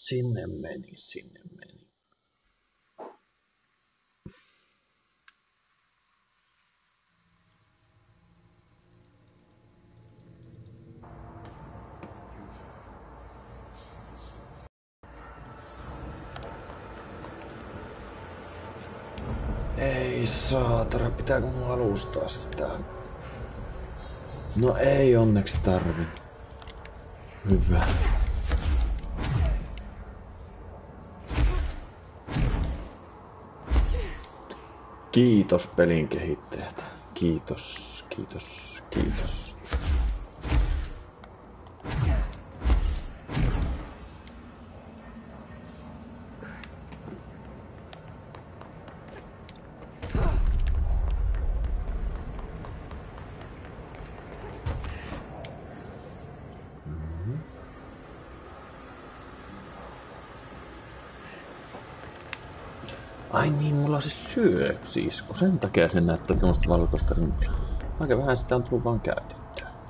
Sinne meni, sinne meni. Ei saatana, pitääkö mun alustaa sitä? No ei onneksi tarvi. Hyvä. Kiitos pelin kehittäjät. Kiitos, kiitos, kiitos. Ai niin, mulla on siis syöksisku. Sen takia se näyttää tämmöstä valkoista. Aika vähän sitä on tullut vaan käytettyä.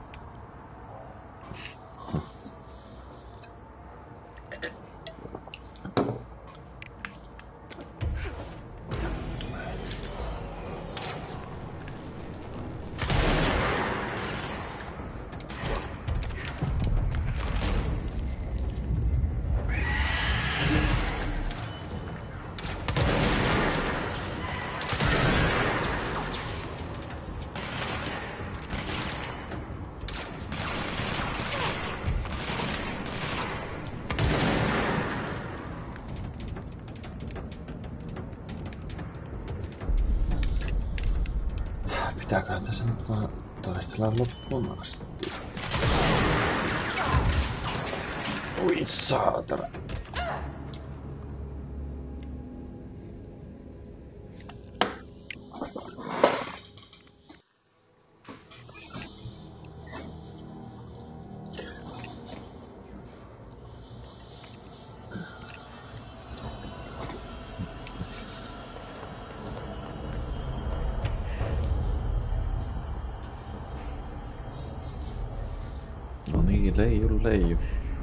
Pitääköhän tässä nyt vaan taistella loppuun asti. Oi saatana. No niin, leiju, leiju.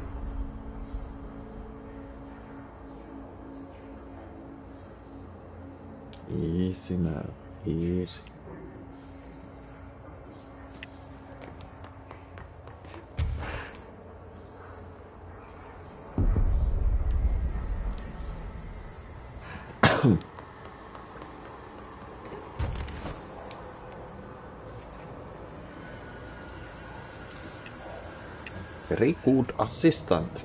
Easy now, easy. Very good assistant.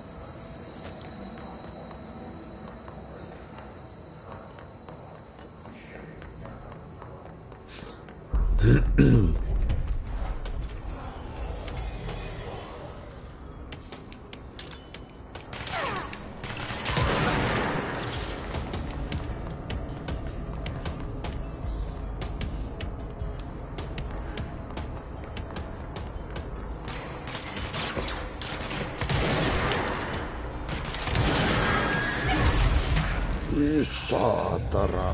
Saatana.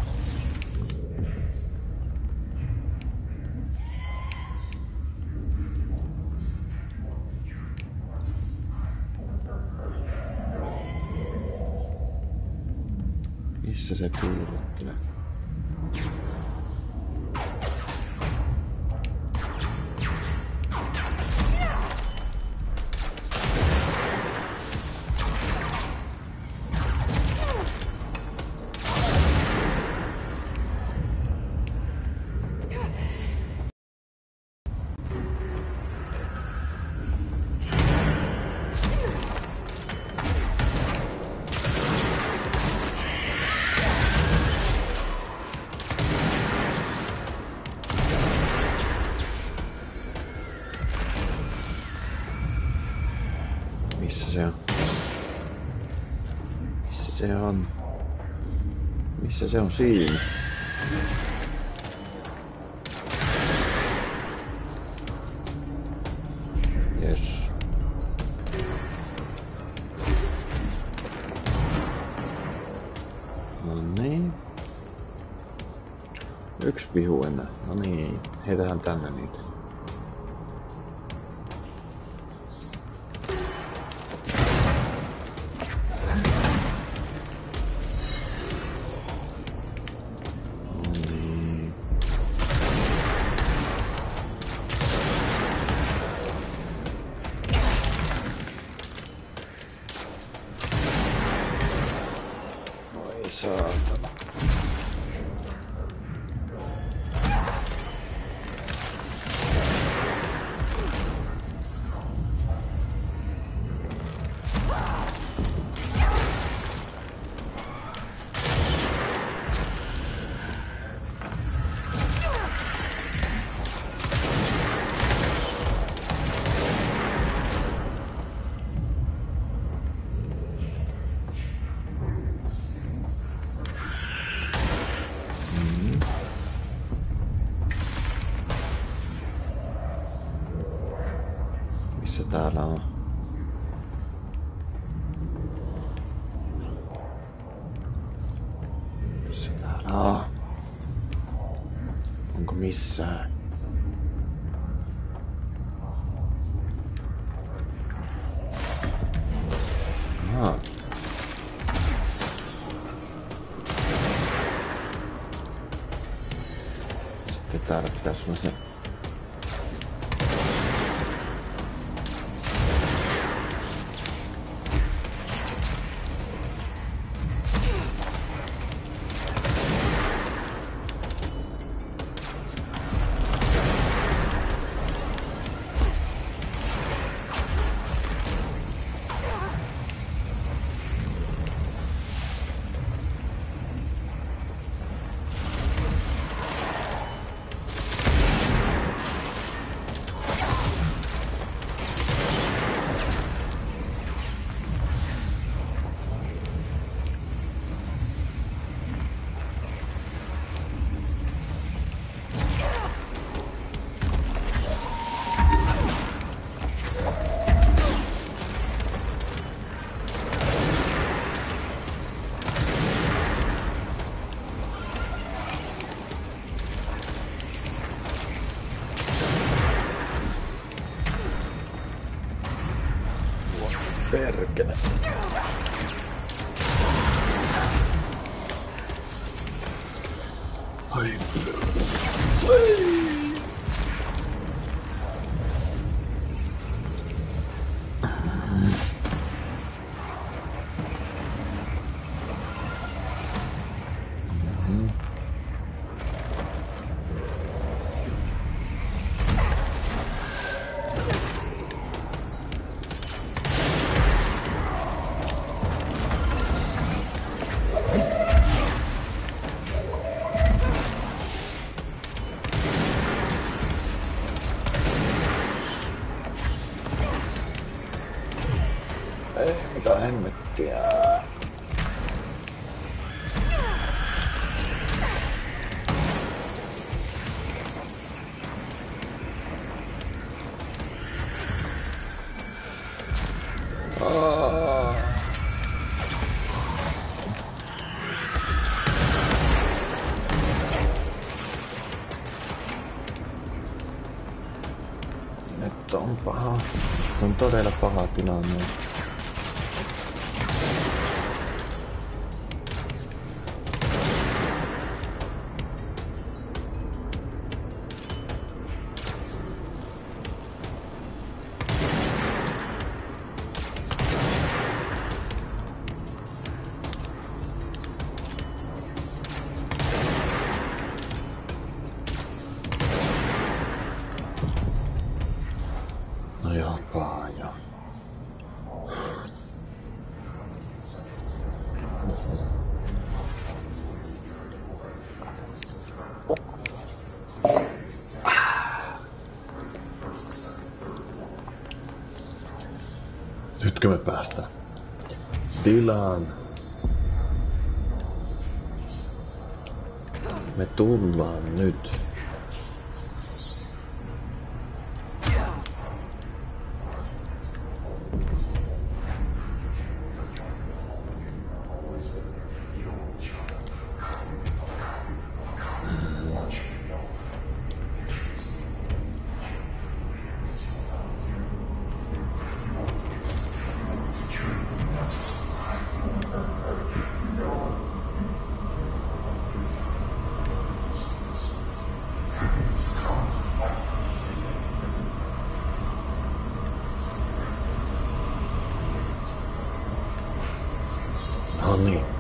Missä se piilottelee? Missä se on? Missä se on? Missä se on siinä? Yes. No niin. Yksi vihu enää. No niin. Heitähän tänne niitä. Saatana. Missä täällä on? Missä täällä on? Onko missään? Aha. Sitten täällä pitäisi olla se. Perkele. Ai. Mitä hemmettiä? Nyt on paha. On todella paha tilanne. No joo, paha. Nytkö me päästään tilaan? Me tullaan nyt. No niin.